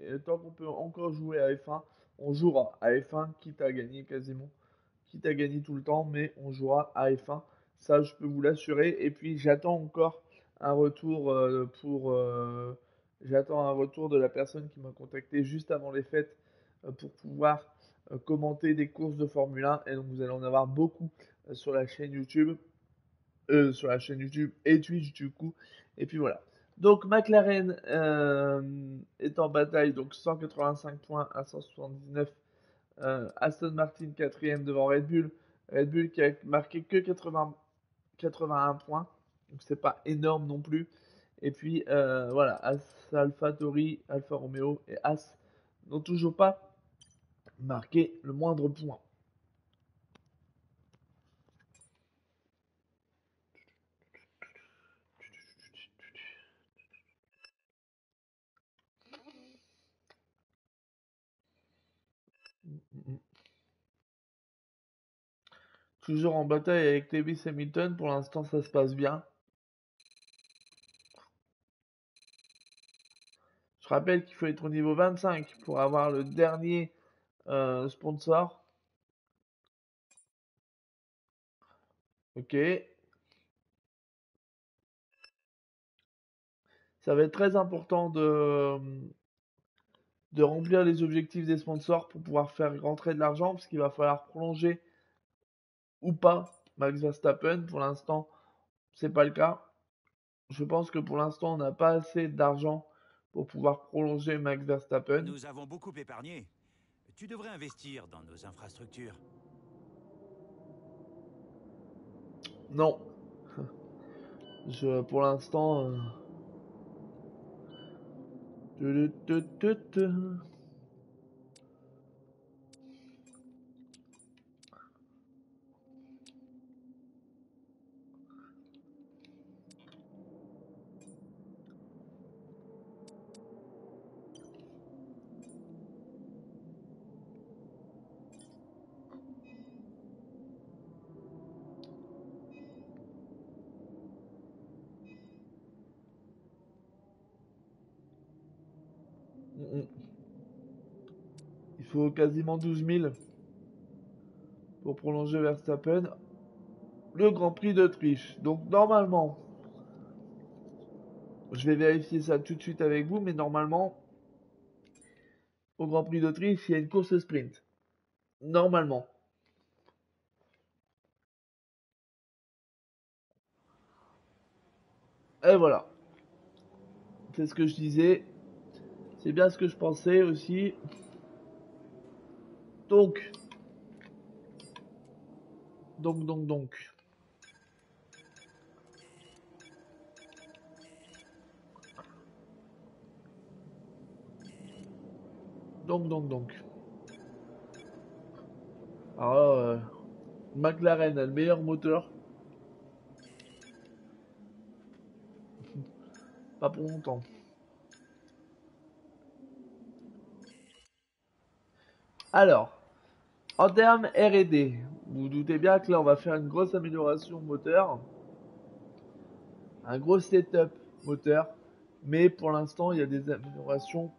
à F1, on jouera à F1, quitte à gagner tout le temps, mais on jouera à F1, ça je peux vous l'assurer. Et puis j'attends encore un retour pour J'attends un retour de la personne qui m'a contacté juste avant les fêtes pour pouvoir commenter des courses de Formule 1. Et donc vous allez en avoir beaucoup sur la chaîne YouTube. Sur la chaîne YouTube et Twitch du coup. Et puis voilà. Donc McLaren est en bataille, donc 185 points à 179. Aston Martin 4ème devant Red Bull. Red Bull qui a marqué que 81 points. Donc c'est pas énorme non plus. Et puis voilà, AlphaTauri, Alfa Romeo et As n'ont toujours pas marqué le moindre point. Toujours en bataille avec Lewis Hamilton, pour l'instant ça se passe bien. Je rappelle qu'il faut être au niveau 25 pour avoir le dernier sponsor. Ok. Ça va être très important de remplir les objectifs des sponsors pour pouvoir faire rentrer de l'argent, parce qu'il va falloir prolonger ou pas Max Verstappen. Pour l'instant, c'est pas le cas. Je pense que pour l'instant, on n'a pas assez d'argent pour pouvoir prolonger Max Verstappen. Nous avons beaucoup épargné. Tu devrais investir dans nos infrastructures. Non. Pour l'instant... Il faut quasiment 12 000 pour prolonger Verstappen. Le Grand Prix d'Autriche. Donc normalement, je vais vérifier ça tout de suite avec vous, mais normalement, au Grand Prix d'Autriche, il y a une course sprint. Normalement. Et voilà. C'est ce que je disais. C'est bien ce que je pensais aussi. Donc. Donc. Alors, McLaren a le meilleur moteur. Pas pour longtemps. Alors, en termes R&D, vous vous doutez bien que là on va faire une grosse amélioration moteur. Un gros setup moteur. Mais pour l'instant, il y a des améliorations.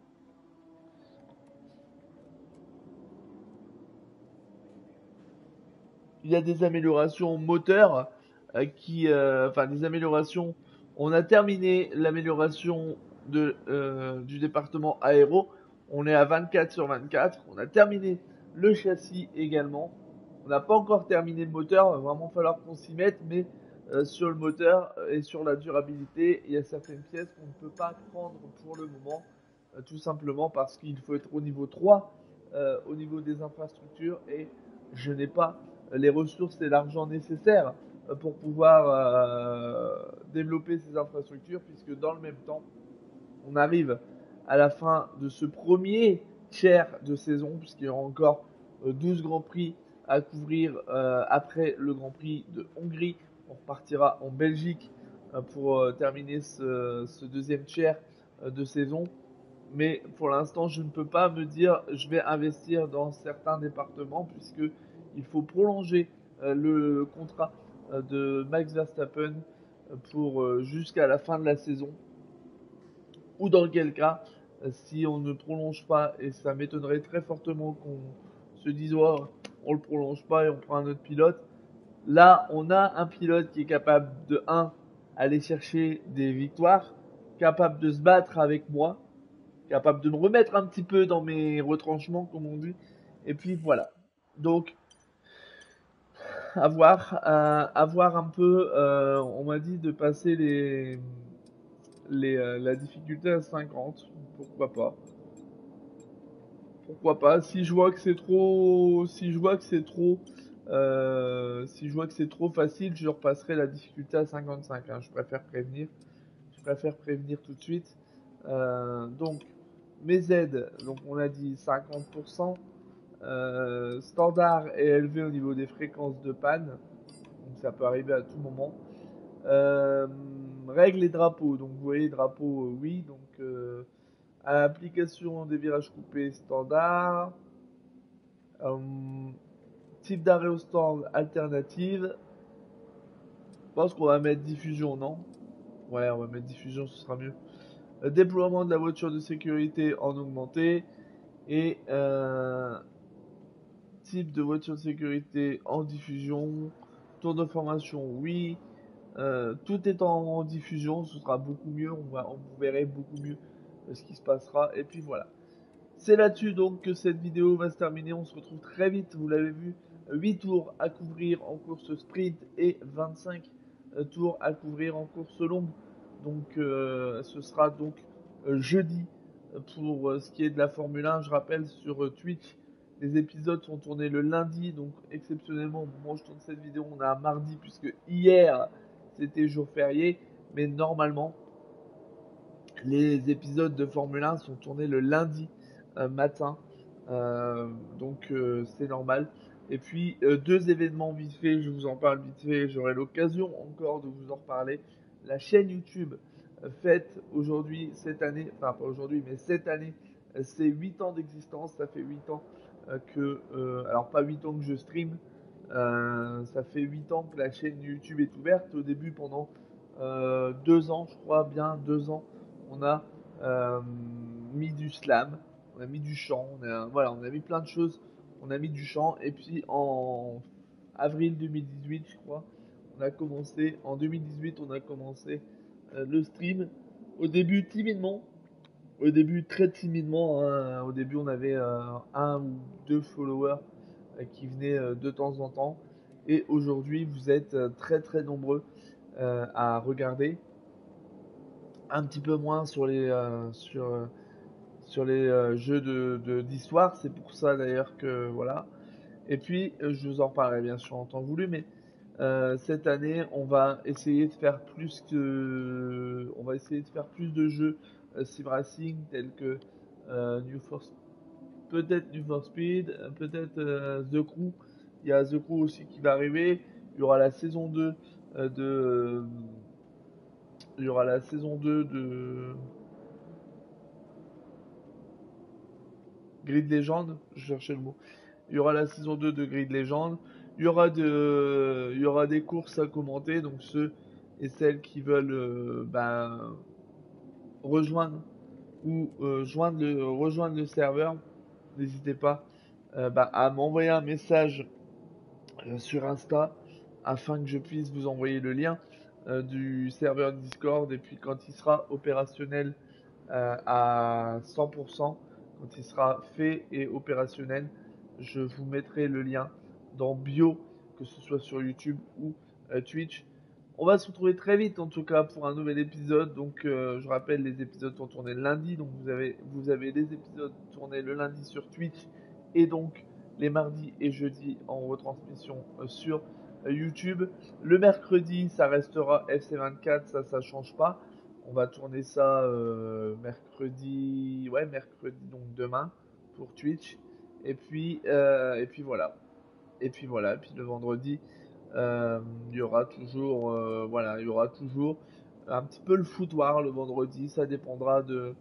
Il y a des améliorations moteurs enfin des améliorations. On a terminé l'amélioration du département aéro. On est à 24 sur 24. On a terminé le châssis également. On n'a pas encore terminé le moteur. Il va vraiment falloir qu'on s'y mette. Mais sur le moteur et sur la durabilité, il y a certaines pièces qu'on ne peut pas prendre pour le moment. Tout simplement parce qu'il faut être au niveau 3 au niveau des infrastructures. Et je n'ai pas les ressources et l'argent nécessaires pour pouvoir développer ces infrastructures, puisque dans le même temps, on arrive à la fin de ce premier tiers de saison, puisqu'il y aura encore 12 Grands Prix à couvrir après le Grand Prix de Hongrie. On repartira en Belgique pour terminer ce deuxième tiers de saison. Mais pour l'instant, je ne peux pas me dire je vais investir dans certains départements, puisque il faut prolonger le contrat de Max Verstappen pour jusqu'à la fin de la saison. Ou dans quel cas, si on ne prolonge pas, et ça m'étonnerait très fortement qu'on se dise oh, on le prolonge pas et on prend un autre pilote. Là, on a un pilote qui est capable de 1 aller chercher des victoires, capable de se battre avec moi, capable de me remettre un petit peu dans mes retranchements, comme on dit. Et puis voilà. Donc, à voir un peu. On m'a dit de passer la difficulté à 50. Pourquoi pas? Pourquoi pas? Si je vois que c'est trop, si je vois que c'est trop, si je vois que c'est trop facile, je repasserai la difficulté à 55. Hein. Je préfère prévenir. Je préfère prévenir tout de suite. Donc, mes aides, donc on a dit 50%. Standard est élevé au niveau des fréquences de panne. Donc ça peut arriver à tout moment. Règles et drapeaux. Donc vous voyez, drapeaux, oui. Donc application des virages coupés standard. Type d'arrêt au stand alternative. Je pense qu'on va mettre diffusion, non? Ouais, on va mettre diffusion, ce sera mieux. Déploiement de la voiture de sécurité en augmenté. Et type de voiture de sécurité en diffusion. Tour de formation, oui. Tout est en diffusion, ce sera beaucoup mieux. Vous verrez beaucoup mieux ce qui se passera. Et puis voilà. C'est là-dessus donc que cette vidéo va se terminer. On se retrouve très vite, vous l'avez vu. 8 tours à couvrir en course sprint et 25 tours à couvrir en course longue. Donc ce sera donc jeudi pour ce qui est de la Formule 1. Je rappelle sur Twitch, les épisodes sont tournés le lundi. Donc exceptionnellement, moi je tourne cette vidéo, on a un mardi puisque hier c'était jour férié. Mais normalement, les épisodes de Formule 1 sont tournés le lundi matin. Donc c'est normal. Et puis 2 événements vite fait, je vous en parle vite fait, j'aurai l'occasion encore de vous en reparler. La chaîne YouTube fête aujourd'hui, cette année, enfin pas aujourd'hui, mais cette année, c'est 8 ans d'existence. Ça fait 8 ans alors pas 8 ans que je stream, ça fait 8 ans que la chaîne YouTube est ouverte. Au début, pendant 2 ans, je crois bien 2 ans, on a mis du slam, on a mis du chant, on a mis plein de choses, on a mis du chant. Et puis en avril 2018, je crois, en 2018, on a commencé le stream. Au début timidement, au début très timidement, hein. Au début on avait 1 ou 2 followers qui venaient de temps en temps. Et aujourd'hui vous êtes très très nombreux à regarder. Un petit peu moins sur les jeux d'histoire. C'est pour ça d'ailleurs que voilà. Et puis je vous en reparlerai bien sûr en temps voulu, mais cette année on va essayer de faire plus de jeux sim racing tels que peut-être New for Speed, peut-être The Crew. Il y a The Crew aussi qui va arriver. Il y aura la saison 2 de il y aura la saison 2 de Grid Legend, je cherchais le mot. Il y aura la saison 2 de Grid Legend. Il y aura des courses à commenter, donc ceux et celles qui veulent rejoindre ou rejoindre le serveur, n'hésitez pas à m'envoyer un message sur Insta afin que je puisse vous envoyer le lien du serveur Discord. Et puis quand il sera opérationnel à 100%, quand il sera fait et opérationnel, je vous mettrai le lien dans bio, que ce soit sur YouTube ou Twitch. On va se retrouver très vite en tout cas pour un nouvel épisode. Donc je rappelle, les épisodes sont tournés le lundi. Donc vous avez les épisodes tournés le lundi sur Twitch et donc les mardis et jeudis en retransmission sur YouTube. Le mercredi, ça restera FC24, ça change pas. On va tourner ça mercredi, donc demain pour Twitch. Et puis voilà. Et puis le vendredi, il y aura toujours, il y aura toujours un petit peu le foutoir le vendredi. Ça dépendra de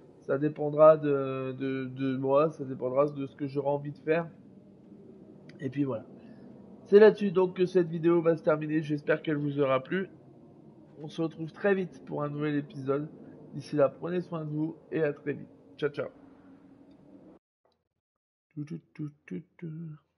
moi, ça dépendra de ce que j'aurai envie de faire. Et puis voilà. C'est là-dessus donc que cette vidéo va se terminer. J'espère qu'elle vous aura plu. On se retrouve très vite pour un nouvel épisode. D'ici là, prenez soin de vous et à très vite. Ciao, ciao.